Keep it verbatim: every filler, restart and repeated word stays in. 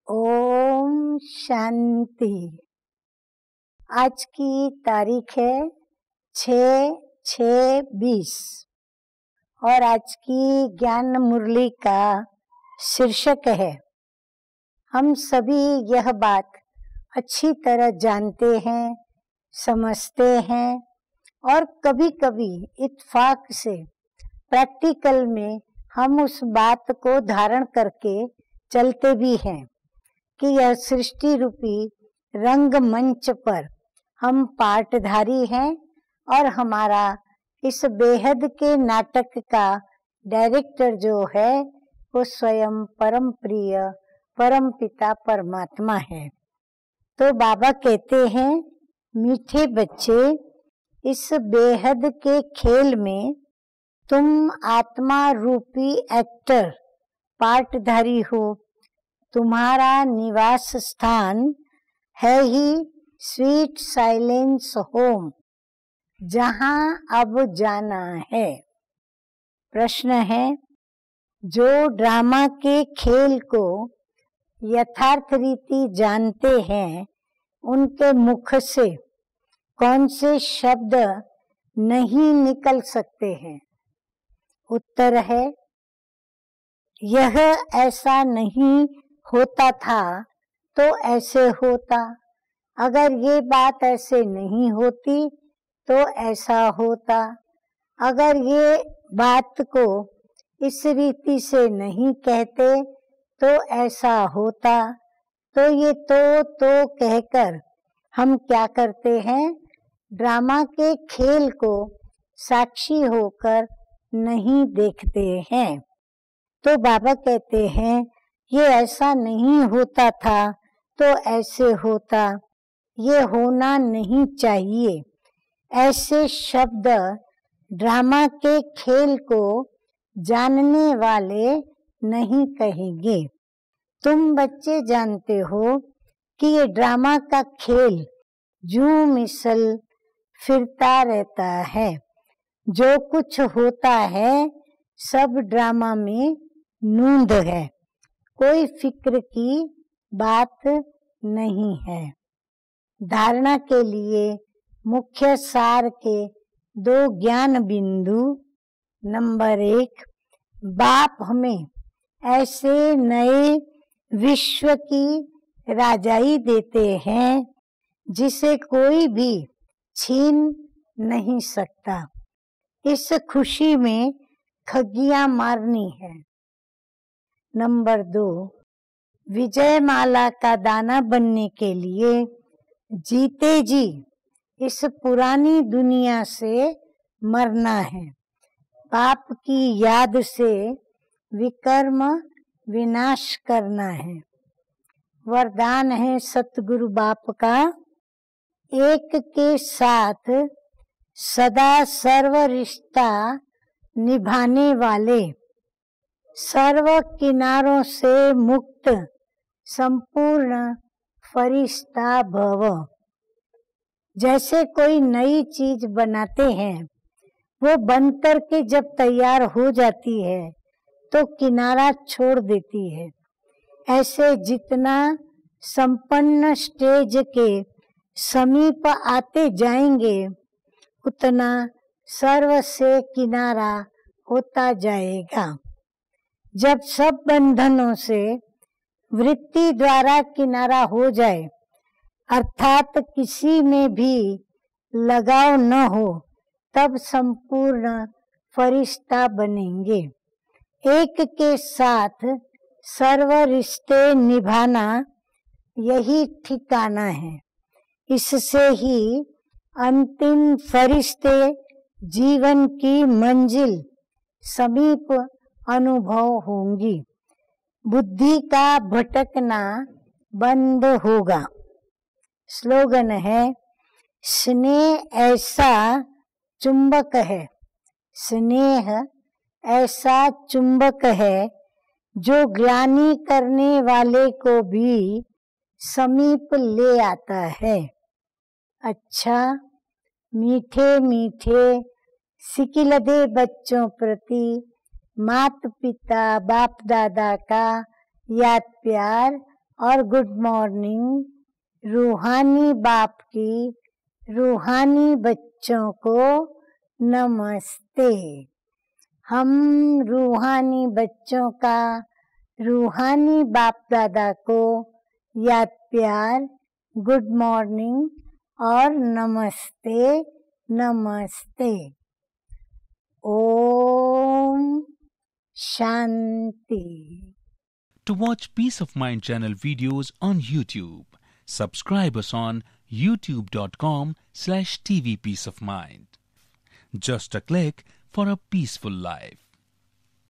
ओम शांति। आज की तारीख है छः छः बीस और आज की ज्ञान मुरली का शीर्षक है, हम सभी यह बात अच्छी तरह जानते हैं, समझते हैं और कभी कभी इत्फाक से प्रैक्टिकल में हम उस बात को धारण करके चलते भी हैं कि यह सृष्टि रूपी रंगमंच पर हम पार्टधारी हैं और हमारा इस बेहद के नाटक का डायरेक्टर जो है वो स्वयं परम प्रिय परम पिता परमात्मा है। तो बाबा कहते हैं, मीठे बच्चे, इस बेहद के खेल में तुम आत्मा रूपी एक्टर पार्टधारी हो। तुम्हारा निवास स्थान है ही स्वीट साइलेंस होम, जहां अब जाना है। प्रश्न है, जो ड्रामा के खेल को यथार्थ रीति जानते हैं, उनके मुख से कौन से शब्द नहीं निकल सकते हैं? उत्तर है, यह ऐसा नहीं होता था तो ऐसे होता, अगर ये बात ऐसे नहीं होती तो ऐसा होता, अगर ये बात को इस रीति से नहीं कहते तो ऐसा होता। तो ये तो तो कहकर हम क्या करते हैं? ड्रामा के खेल को साक्षी होकर नहीं देखते हैं। तो बाबा कहते हैं, ये ऐसा नहीं होता था तो ऐसे होता, ये होना नहीं चाहिए। ऐसे शब्द ड्रामा के खेल को जानने वाले नहीं कहेंगे। तुम बच्चे जानते हो कि ये ड्रामा का खेल जूं मिसल फिरता रहता है। जो कुछ होता है सब ड्रामा में नूंद है, कोई फिक्र की बात नहीं है। धारणा के लिए मुख्य सार के दो ज्ञान बिंदु। नंबर एक, बाप हमें ऐसे नए विश्व की राजाई देते हैं जिसे कोई भी छीन नहीं सकता। इस खुशी में खगियां मारनी है। नंबर दो, विजय माला का दाना बनने के लिए जीते जी इस पुरानी दुनिया से मरना है। पाप की याद से विकर्म विनाश करना है। वरदान है सतगुरु बाप का, एक के साथ सदा सर्व रिश्ता निभाने वाले, सर्व किनारों से मुक्त संपूर्ण फरिश्ता भव। जैसे कोई नई चीज बनाते हैं, वो बनकर के जब तैयार हो जाती है तो किनारा छोड़ देती है। ऐसे जितना संपन्न स्टेज के समीप आते जाएंगे, उतना सर्व से किनारा होता जाएगा। जब सब बंधनों से वृत्ति द्वारा किनारा हो जाए, अर्थात किसी में भी लगाव न हो, तब संपूर्ण फरिश्ता बनेंगे। एक के साथ सर्व रिश्ते निभाना यही ठिकाना है। इससे ही अंतिम फरिश्ते जीवन की मंजिल समीप अनुभव होंगी। बुद्धि का भटकना बंद होगा। स्लोगन है, स्नेह ऐसा चुंबक है, स्नेह ऐसा चुंबक है जो ग्लानि करने वाले को भी समीप ले आता है। अच्छा, मीठे मीठे सिकिलदे बच्चों प्रति माता पिता बाप दादा का याद प्यार और गुड मॉर्निंग रूहानी बाप की रूहानी बच्चों को नमस्ते। हम रूहानी बच्चों का रूहानी बाप दादा को याद प्यार, गुड मॉर्निंग और नमस्ते नमस्ते। Om Shanti. To watch Peace of Mind channel videos on YouTube, subscribe us on youtube dot com slash T V Peace of Mind. Just a click for a peaceful life.